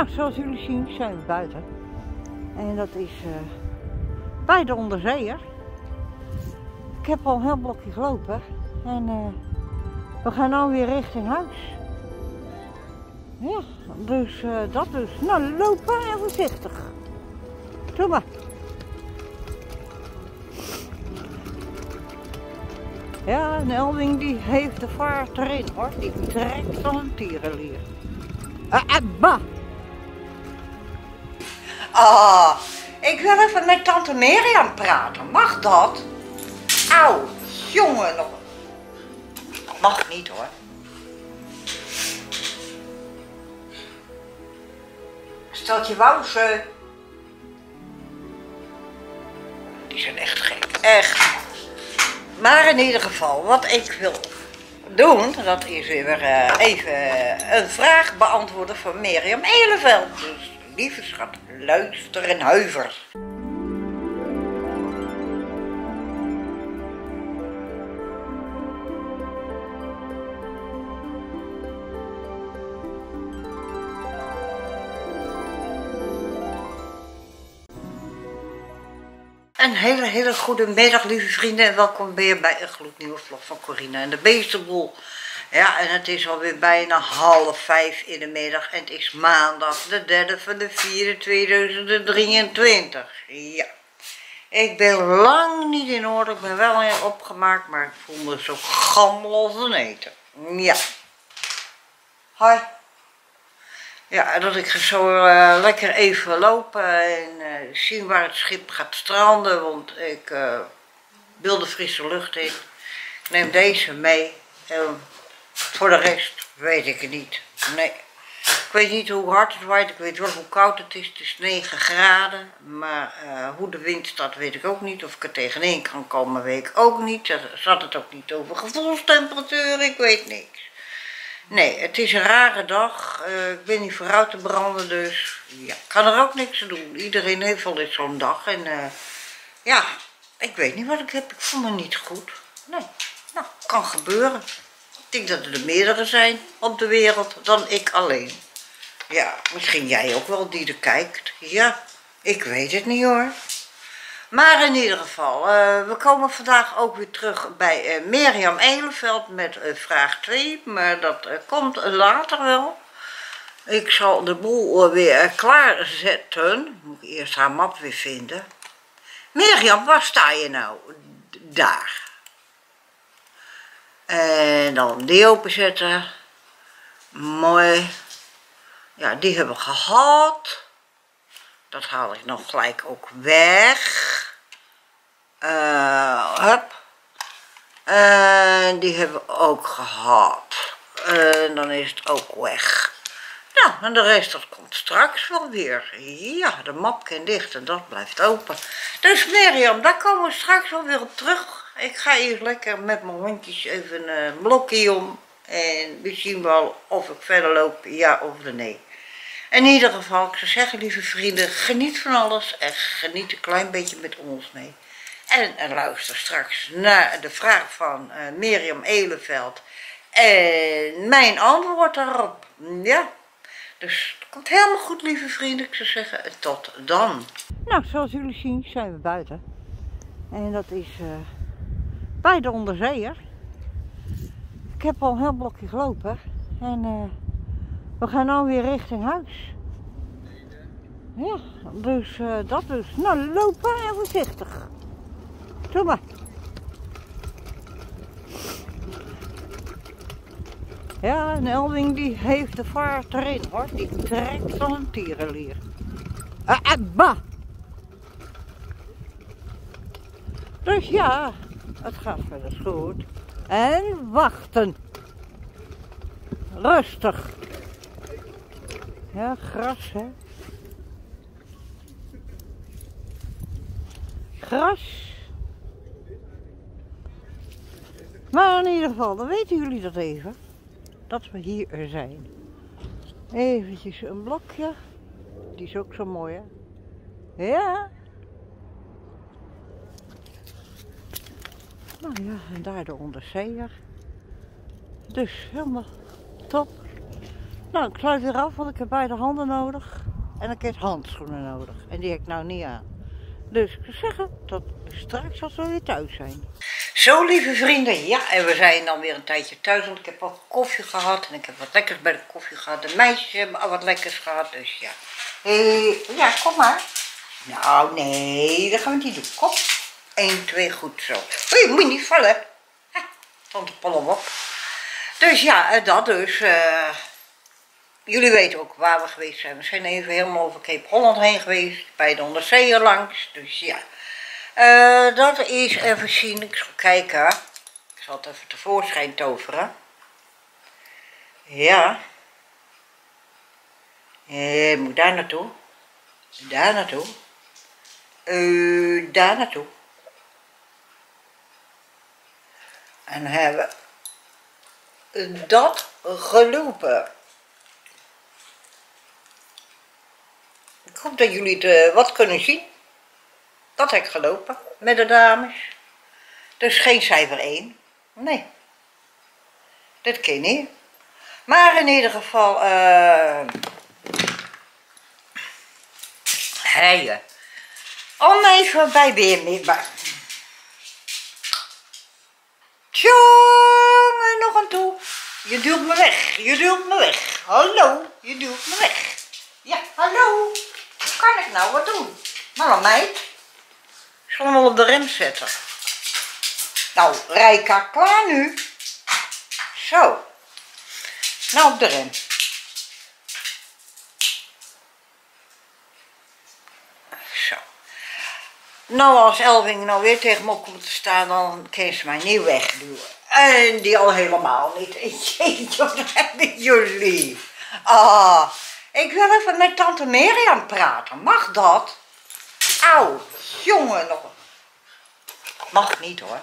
Nou, zoals jullie zien zijn we buiten. En dat is bij de onderzeeër. Ik heb al een heel blokje gelopen. En we gaan nu weer richting huis. Ja, dus dat dus. Nou, lopen en voorzichtig. Doe maar. Ja, en Elwing die heeft de vaart erin hoor. Die trekt van een tierenlier. Bah! Ik wil even met tante Mirjam praten. Mag dat? Auw, jongen nog. Mag niet hoor. Steltje wousen. Die zijn echt gek. Echt. Maar in ieder geval, wat ik wil doen, dat is weer even een vraag beantwoorden van Mirjam Eleveld. Dus lieve schat, luister en huiver. Een hele goede middag, lieve vrienden, en welkom weer bij een gloednieuwe vlog van Corina en de Beestenboel. Ja, en het is alweer bijna 4:30 in de middag en het is maandag de 3e van de 4e 2023. Ja, ik ben lang niet in orde, ik ben wel heel opgemaakt, maar ik voel me zo gammel als een eten. Ja. Hoi. Ja, dat ik ga zo lekker even lopen en zien waar het schip gaat stranden, want ik wil de frisse lucht in. Ik neem deze mee en voor de rest weet ik het niet. Nee, ik weet niet hoe hard het waait, ik weet wel hoe koud het is 9 graden, maar hoe de wind staat weet ik ook niet. Of ik er tegenin kan komen weet ik ook niet. Zat het ook niet over gevoelstemperatuur, ik weet niks. Nee, het is een rare dag. Ik ben niet vooruit te branden, dus ja, ik kan er ook niks aan doen. Iedereen heeft wel eens zo'n dag en ja, ik weet niet wat ik heb. Ik voel me niet goed. Nee, nou, kan gebeuren. Ik denk dat er meerdere zijn op de wereld dan ik alleen. Ja, misschien jij ook wel die er kijkt. Ja, ik weet het niet hoor. Maar in ieder geval, we komen vandaag ook weer terug bij Mirjam Eleveld met vraag 2, maar dat komt later wel. Ik zal de boel weer klaarzetten. Moet ik eerst haar map weer vinden. Mirjam, waar sta je nou? Daar. En dan die openzetten. Mooi. Ja, die hebben we gehad. Dat haal ik nog gelijk ook weg. Hup. En die hebben we ook gehad. En dan is het ook weg. Nou, en de rest dat komt straks wel weer. Ja, de map kan dicht en dat blijft open. Dus Mirjam, daar komen we straks wel weer op terug. Ik ga eerst lekker met mijn hondjes even een blokje om. En we zien wel of ik verder loop, ja of nee. In ieder geval, ik zou zeggen, lieve vrienden, geniet van alles en geniet een klein beetje met ons mee. En luister straks naar de vraag van Mirjam Eleveld en mijn antwoord daarop. Ja, dus het komt helemaal goed, lieve vrienden. Ik zou zeggen, tot dan. Nou, zoals jullie zien zijn we buiten. En dat is bij de onderzeeër. Ik heb al een heel blokje gelopen en we gaan nu weer richting huis. Ja, dus dat dus. Nou, lopen en voorzichtig. Doe maar. Ja, en Elwing die heeft de vaart erin hoor. Die trekt van een tierenlier. Bah! Dus ja, het gaat verder goed. En wachten. Rustig. Ja, gras hè. Gras. Maar in ieder geval, dan weten jullie dat even. Dat we hier zijn. Eventjes een blokje. Die is ook zo mooi hè. Ja. Nou ja, en daar de onderzeeër. Dus helemaal top. Nou, ik sluit weer af, want ik heb beide handen nodig. En ik heb handschoenen nodig. En die heb ik nou niet aan. Dus ik zou zeggen, tot straks als we weer thuis zijn. Zo, lieve vrienden, ja, en we zijn dan weer een tijdje thuis, want ik heb wat koffie gehad en ik heb wat lekkers bij de koffie gehad. De meisjes hebben al wat lekkers gehad, dus ja. Ja, kom maar. Nou, nee, dat gaan we niet doen. Kom. 1, 2, goed zo. Hé, moet je niet vallen. Tante Pollen op. Dus ja, dat dus. Jullie weten ook waar we geweest zijn. We zijn even helemaal over Cape Holland heen geweest, bij de onderzeeër langs, dus ja. Dat is even zien, ik zal kijken. Ik zal het even tevoorschijn toveren. Ja. Moet daar naartoe. Daar naartoe. Daar naartoe. En hebben we dat gelopen. Ik hoop dat jullie het wat kunnen zien. Dat heb ik gelopen met de dames. Dus geen cijfer 1. Nee. Dit ken je niet. Maar in ieder geval, heien. Om even bij weer mee. Tjonge, nog een toe. Je duwt me weg. Je duwt me weg. Hallo, je duwt me weg. Ja, hallo. Kan ik nou wat doen? Nou, meid. Ik zal hem wel op de rem zetten. Nou, Rijka, klaar nu. Zo. Nou, op de rem. Zo. Nou, als Elving nou weer tegen me op komt te staan, dan kan ze mij niet wegduwen. En die al helemaal niet. Jeetje, wat hebben jullie. Ah, ik wil even met tante Mirjam praten. Mag dat? Auw, jongen nog. Mag niet hoor.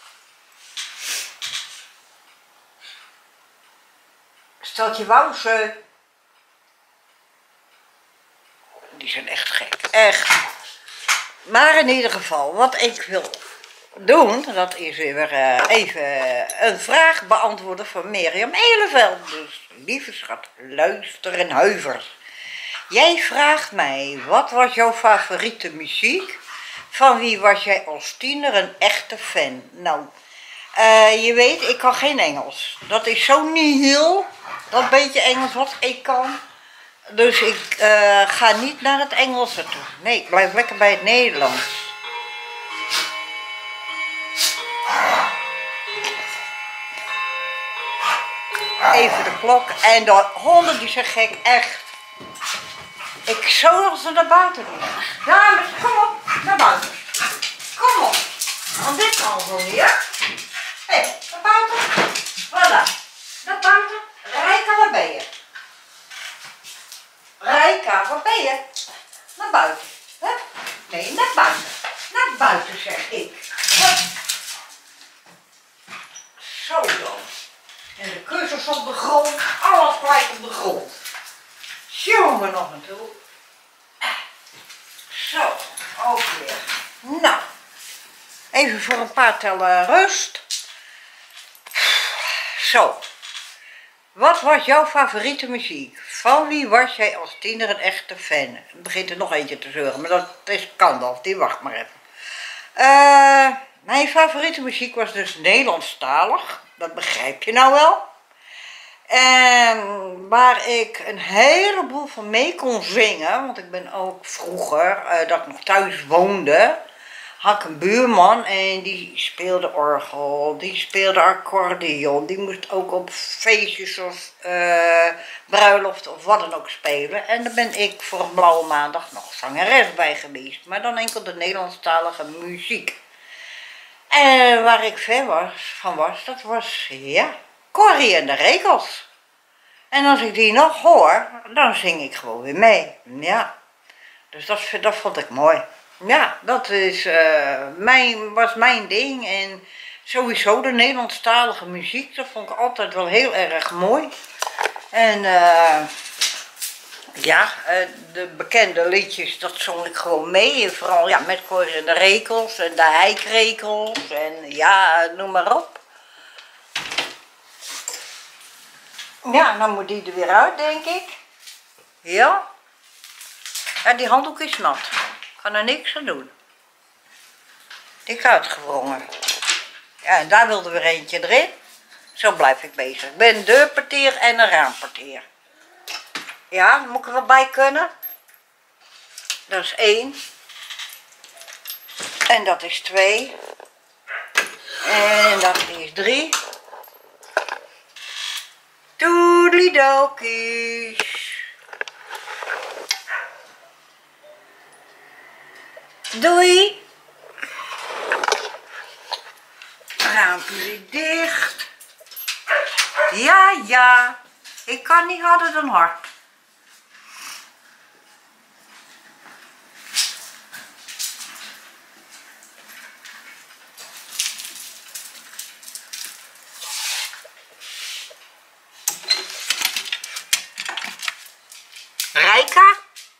Steltje wousen. Die zijn echt gek. Echt. Maar in ieder geval, wat ik wil doen, dat is weer even een vraag beantwoorden van Mirjam Eleveld. Dus lieve schat, luister en huiver. Jij vraagt mij, wat was jouw favoriete muziek? Van wie was jij als tiener een echte fan? Nou, je weet, ik kan geen Engels. Dat is zo nihil, dat beetje Engels wat ik kan. Dus ik ga niet naar het Engelse toe. Nee, ik blijf lekker bij het Nederlands. Even de klok. En de honden die zijn gek, echt. Ik zou nog ze naar buiten doen. Dames, kom op, naar buiten. Kom op. Aan dit kant wel hier. Hé, naar buiten. Voilà. Naar buiten. Rijka, waar ben je? Rijka, waar ben je? Naar buiten. Hup. Nee, naar buiten. Naar buiten, zeg ik. Hup. Zo dan. En de kussens op de grond. Alles gelijk op de grond. Jongen nog een toe. Zo, ook weer. Nou, even voor een paar tellen rust. Zo. Wat was jouw favoriete muziek? Van wie was jij als tiener een echte fan? Er begint er nog eentje te zeuren, maar dat is Kandalf, die wacht maar even. Mijn favoriete muziek was dus Nederlandstalig. Dat begrijp je nou wel. En waar ik een heleboel van mee kon zingen, want ik ben ook vroeger, dat ik nog thuis woonde, had ik een buurman en die speelde orgel, die speelde accordeon, die moest ook op feestjes of bruiloft of wat dan ook spelen. En daar ben ik voor een blauwe maandag nog zangeres bij geweest, maar dan enkel de Nederlandstalige muziek. En waar ik ver van was, dat was, ja, Corrie en de Rekels. En als ik die nog hoor, dan zing ik gewoon weer mee. Ja, dus dat vond ik mooi. Ja, dat is, was mijn ding. En sowieso de Nederlandstalige muziek, dat vond ik altijd wel heel erg mooi. En ja, de bekende liedjes, dat zong ik gewoon mee. En vooral ja, met Corrie en de Rekels en de Heikrekels en ja, noem maar op. Ja, dan moet die er weer uit, denk ik. Ja. Ja, die handdoek is nat. Ik kan er niks aan doen. Die is uitgewrongen. Ja, en daar wilde weer eentje erin. Zo blijf ik bezig. Ik ben een deurportier en een raamportier. Ja, daar moet ik er wel bij kunnen. Dat is 1. En dat is 2. En dat is 3. Toedelidokies. Doei. Raampje dicht. Ja, ja. Ik kan niet harder dan hard. Rijka.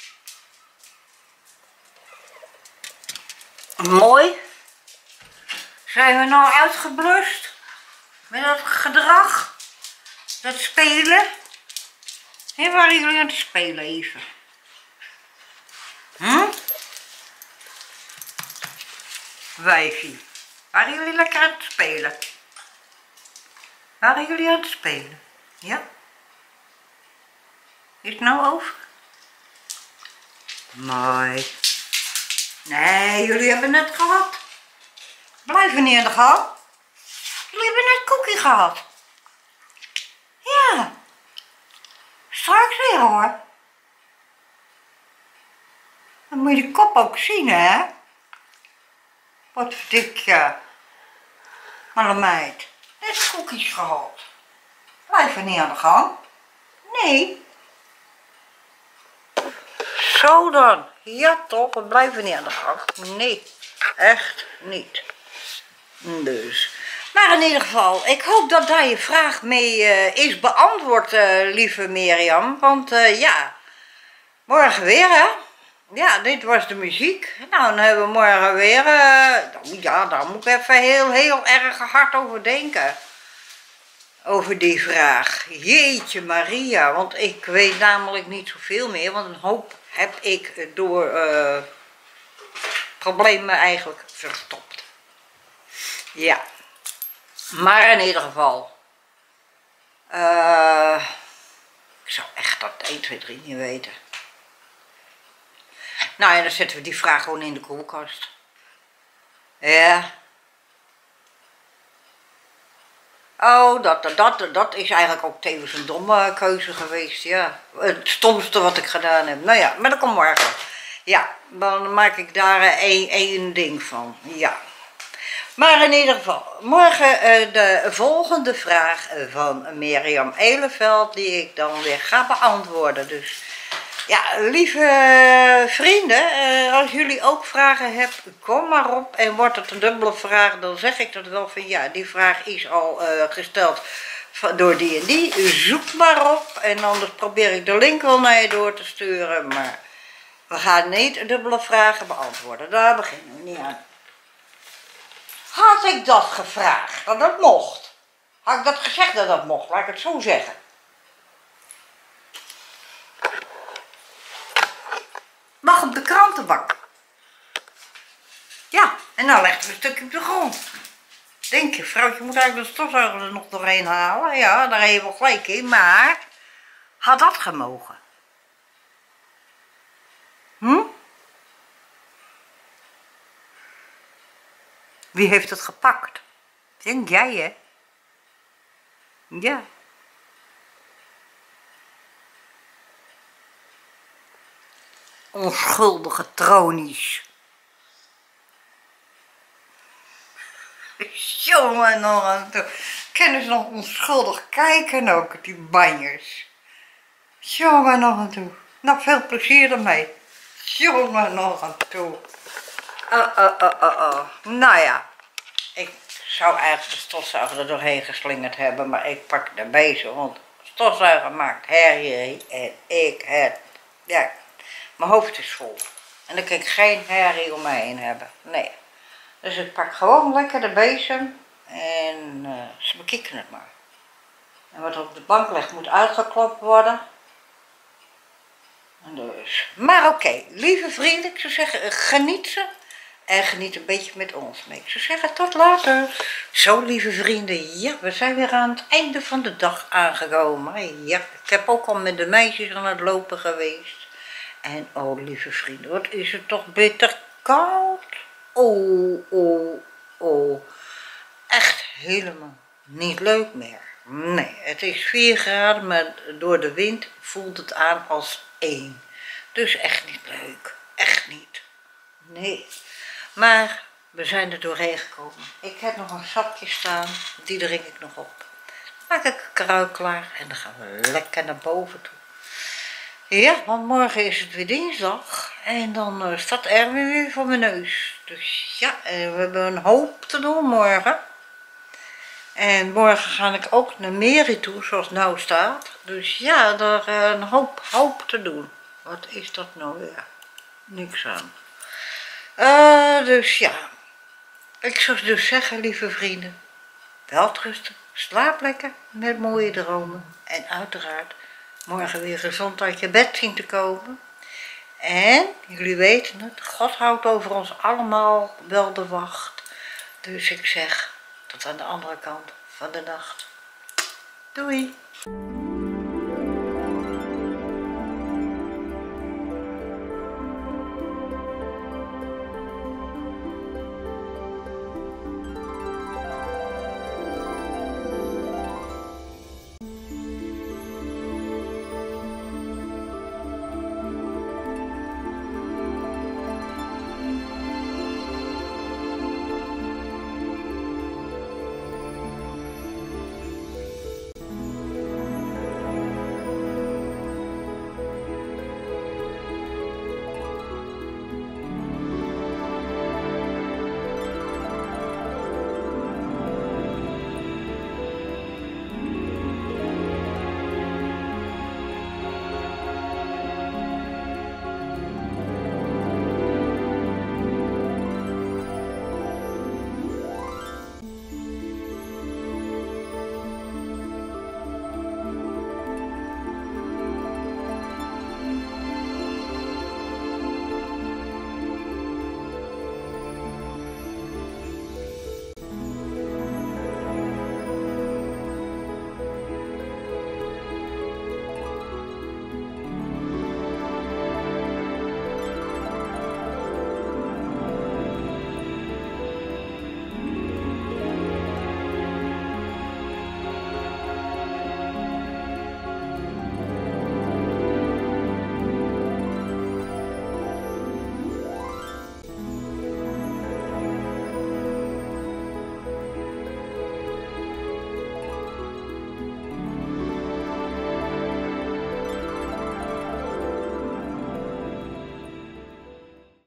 Mooi. Zijn we nou uitgeblust? Met dat gedrag? Dat spelen? En waren jullie aan het spelen even? Wijfie. Waren jullie lekker aan het spelen? Waren jullie aan het spelen? Ja? Is het nou over? Mooi. Nee, jullie hebben net gehad. Blijven niet aan de gang. Jullie hebben net koekie gehad. Ja. Straks weer hoor. Dan moet je de kop ook zien, hè? Wat verdik je. Maar een meid. Net koekjes gehad. Blijven niet aan de gang. Nee. Zo dan. Ja toch, we blijven niet aan de gang. Nee, echt niet. Dus. Maar in ieder geval, ik hoop dat daar je vraag mee is beantwoord, lieve Mirjam. Want ja, morgen weer hè. Ja, dit was de muziek. Nou, dan hebben we morgen weer, ja, daar moet ik even heel erg hard over denken. Over die vraag. Jeetje Maria, want ik weet namelijk niet zoveel meer, want een hoop heb ik door problemen eigenlijk verstopt. Ja, maar in ieder geval, ik zou echt dat 1, 2, 3 niet weten. Nou ja, dan zetten we die vraag gewoon in de koelkast. Ja. Oh, dat is eigenlijk ook tevens een domme keuze geweest, ja. Het stomste wat ik gedaan heb. Nou ja, maar dat komt morgen. Ja, dan maak ik daar één ding van, ja. Maar in ieder geval, morgen de volgende vraag van Mirjam Eleveld, die ik dan weer ga beantwoorden. Dus ja, lieve vrienden, als jullie ook vragen hebben, kom maar op. En wordt het een dubbele vraag, dan zeg ik dat wel van ja, die vraag is al gesteld door die en die. Zoek maar op en anders probeer ik de link wel naar je door te sturen. Maar we gaan niet dubbele vragen beantwoorden, daar beginnen we niet aan. Had ik dat gevraagd, dat dat mocht? Had ik dat gezegd dat dat mocht, laat ik het zo zeggen. Mag op de krantenbak. Ja, en nou legt er een stukje op de grond. Denk je, vrouwtje moet eigenlijk de stofzuiger er nog doorheen halen. Ja, daar heb je wel gelijk in, maar had dat gemogen? Wie heeft het gepakt? Denk jij, hè? Ja. Onschuldige tronies. Jongen, nog aan toe. Kunnen ze nog onschuldig kijken ook, die banjers. Jongen, nog aan toe. Nou, veel plezier ermee. Jongen, nog aan toe. Nou ja, ik zou eigenlijk de stofzuiger er doorheen geslingerd hebben, maar ik pak de bezem, want stofzuiger maakt herrie en ik het, ja, mijn hoofd is vol. En dan kan ik geen herrie om mij heen hebben, nee. Dus ik pak gewoon lekker de bezem en ze bekijken het maar. En wat op de bank ligt moet uitgeklopt worden. Dus. Maar oké, lieve vrienden, ik zou zeggen, geniet ze. En geniet een beetje met ons mee. Ik zou zeggen, tot later. Zo, lieve vrienden, ja, we zijn weer aan het einde van de dag aangekomen. Ja, ik heb ook al met de meisjes aan het lopen geweest. En oh, lieve vrienden, wat is het toch bitter koud. Oh. Echt helemaal niet leuk meer. Nee, het is 4 graden, maar door de wind voelt het aan als 1. Dus echt niet leuk. Echt niet. Nee. Maar we zijn er doorheen gekomen. Ik heb nog een zakje staan, die drink ik nog op. Maak ik een kruik klaar en dan gaan we lekker naar boven toe. Ja, want morgen is het weer dinsdag en dan staat Erwin weer voor mijn neus. Dus ja, we hebben een hoop te doen morgen. En morgen ga ik ook naar Meri toe, zoals het nou staat. Dus ja, er een hoop te doen. Wat is dat nou weer? Niks aan. Dus ja, ik zou dus zeggen, lieve vrienden, welterusten, slaap lekker met mooie dromen. En uiteraard morgen weer gezond uit je bed zien te komen. En jullie weten het, God houdt over ons allemaal wel de wacht. Dus ik zeg, tot aan de andere kant van de nacht. Doei!